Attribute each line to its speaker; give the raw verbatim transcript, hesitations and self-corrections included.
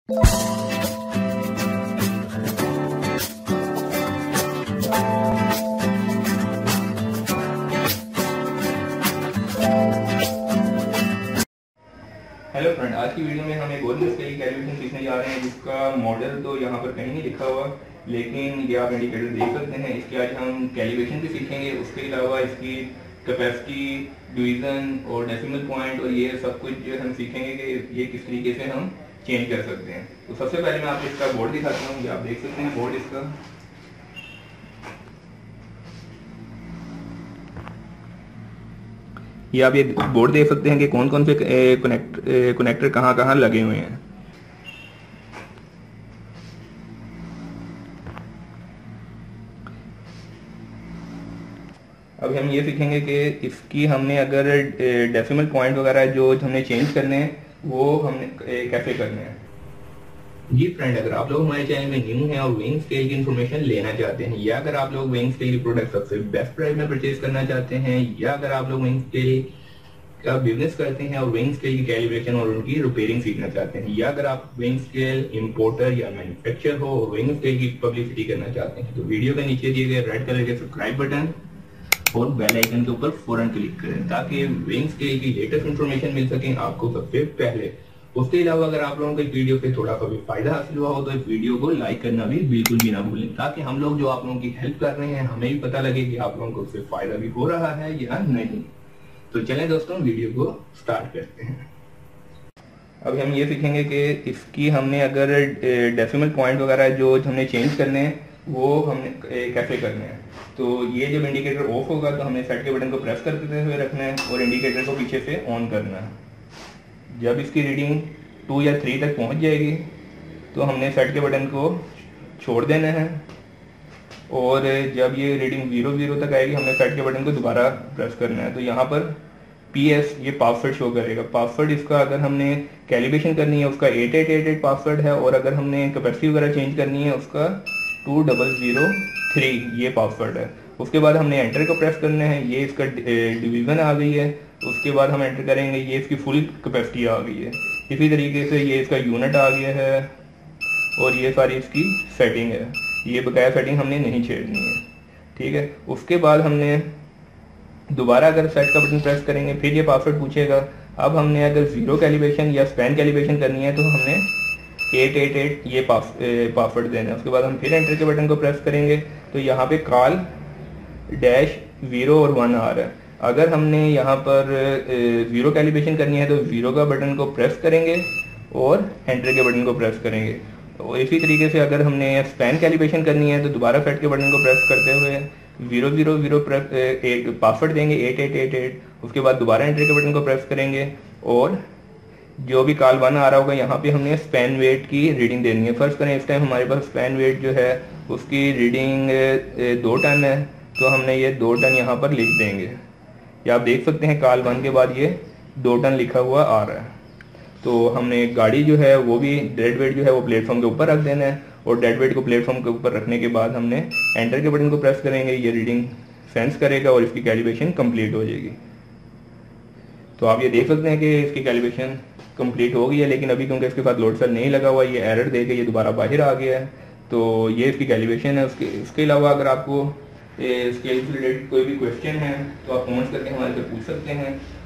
Speaker 1: Hello friend, आज की video में हम एक और स्केल की कैलकुलेशन सीखने जा रहे हैं जिसका मॉडल तो यहाँ पर कहीं नहीं लिखा हुआ, लेकिन ये आप इंडिकेटर देख सकते हैं। इसके आज हम कैलिब्रेशन भी सीखेंगे। उसके अलावा इसकी कैपेसिटी, डिवीज़न और डेसिमल पॉइंट और ये सब कुछ जो हम सीखेंगे कि ये किस तरीके से हम चेंज कर सकते हैं। तो सबसे पहले मैं आपको इसका बोर्ड दिखाता हूँ। ये आप देख सकते हैं बोर्ड इसका। ये आप ये बोर्ड देख सकते हैं कि कौन कौन से कनेक्ट कनेक्टर कहाँ कहाँ लगे हुए हैं। अब हम ये सीखेंगे कि इसकी हमने अगर डेसिमल पॉइंट वगैरह जो हमने चेंज करने हैं वो हमने कैसे करने हैं। जी फ्रेंड, अगर आप लोग हमारे चैनल में न्यू हैं और वेइंग स्केल की इन्फॉर्मेशन लेना चाहते हैं, या अगर आप लोग वेइंग स्केल की प्रोडक्ट सबसे बेस्ट प्राइस में परचेज करना चाहते हैं, या अगर आप लोग वेइंग स्केल का बिजनेस करते हैं और वेइंग स्केल की कैलिब्रेशन और उनकी रिपेयरिंग सीखना चाहते हैं, या अगर आप वेइंग स्केल इंपोर्टर या मैन्युफैक्चरर हो और वेइंग स्केल की पब्लिसिटी करना चाहते हैं, तो वीडियो के नीचे दिए गए रेड कलर के सब्सक्राइब बटन और बेल आइकन के ऊपर फौरन क्लिक करें ताकि वेइंग स्केल की लेटेस्ट इन्फॉर्मेशन मिल सके आपको सबसे पहले। उसके अलावा अगर आप लोगों को इस वीडियो से थोड़ा सा भी फायदा हासिल हुआ हो तो इस वीडियो को लाइक करना भी बिल्कुल भी ना भूलें, ताकि हम लोग जो आप लोगों की हेल्प कर रहे हैं हमें भी पता लगे कि आप लोगों को उससे फायदा भी हो रहा है या नहीं। तो चलें दोस्तों, वीडियो को स्टार्ट करते हैं। अब हम ये सीखेंगे कि इसकी हमने अगर डेसिमल पॉइंट वगैरह जो हमने चेंज करने हैं वो हमने कैसे करने हैं। तो ये जब इंडिकेटर ऑफ होगा तो हमने सेट के बटन को प्रेस करते हुए रखना है और इंडिकेटर को पीछे से ऑन करना है। जब इसकी रीडिंग टू या थ्री तक पहुंच जाएगी तो हमने सेट के बटन को छोड़ देना है, और जब ये रीडिंग जीरो जीरो तक आएगी हमने सेट के बटन को दोबारा प्रेस करना है। तो यहाँ पर पी एस ये पासवर्ड शो करेगा। पासवर्ड इसका अगर हमने कैलिब्रेशन करनी है उसका eight eight eight eight password है, और अगर हमने कैपेसिटी वगैरह चेंज करनी है उसका टू डबल ज़ीरो थ्री ये पासवर्ड है। उसके बाद हमने एंटर को प्रेस करना है। ये इसका डिवीज़न आ गई है। उसके बाद हम एंटर करेंगे, ये इसकी फुल कैपेसिटी आ गई है। इसी तरीके से ये इसका यूनिट आ गया है और ये सारी इसकी सेटिंग है। ये बकाया सेटिंग हमने नहीं छेड़नी है, ठीक है। उसके बाद हमने दोबारा अगर सेट का बटन प्रेस करेंगे फिर ये पासवर्ड पूछेगा। अब हमने अगर जीरो कैलिब्रेशन या स्पैन कैलिब्रेशन करनी है तो हमने एट एट एट ये पास पासवर्ड देना है। उसके बाद हम फिर एंटर के बटन को प्रेस करेंगे तो यहाँ पे कॉल डैश जीरो और वन आ रहा है। अगर हमने यहाँ पर जीरो कैलिब्रेशन करनी है तो जीरो का बटन को प्रेस करेंगे और एंटर के बटन को प्रेस करेंगे। और इसी तरीके से अगर हमने स्पैन कैलिब्रेशन करनी है तो दोबारा सेट के बटन को प्रेस करते हुए zero zero zero press password देंगे एट एट एट एट। उसके बाद दोबारा एंटर के बटन को प्रेस करेंगे और जो भी कॉल वन आ रहा होगा यहाँ पे हमने स्पैन वेट की रीडिंग देनी है। फर्स्ट करें इस टाइम हमारे पास स्पैन वेट जो है उसकी रीडिंग दो टन है, तो हमने ये दो टन यहाँ पर लिख देंगे। ये आप देख सकते हैं कॉल वन के बाद ये दो टन लिखा हुआ आ रहा है। तो हमने गाड़ी जो है वो भी डेड वेट जो है वो प्लेटफॉर्म के ऊपर रख देना है, और डेड वेट को प्लेटफॉर्म के ऊपर रखने के बाद हमने एंटर के बटन को प्रेस करेंगे। ये रीडिंग सेंस करेगा और इसकी कैलिब्रेशन कंप्लीट हो जाएगी। तो आप ये देख सकते हैं कि इसकी कैलिब्रेशन कंप्लीट हो गई है, लेकिन अभी क्योंकि इसके साथ लोड सेल नहीं लगा हुआ ये एरर दे के ये दोबारा बाहर आ गया है। तो ये इसकी कैलिब्रेशन है। उसके इसके अलावा अगर आपको स्केल से रिलेटेड कोई भी क्वेश्चन है तो आप कमेंट्स करके हमारे से पूछ सकते हैं।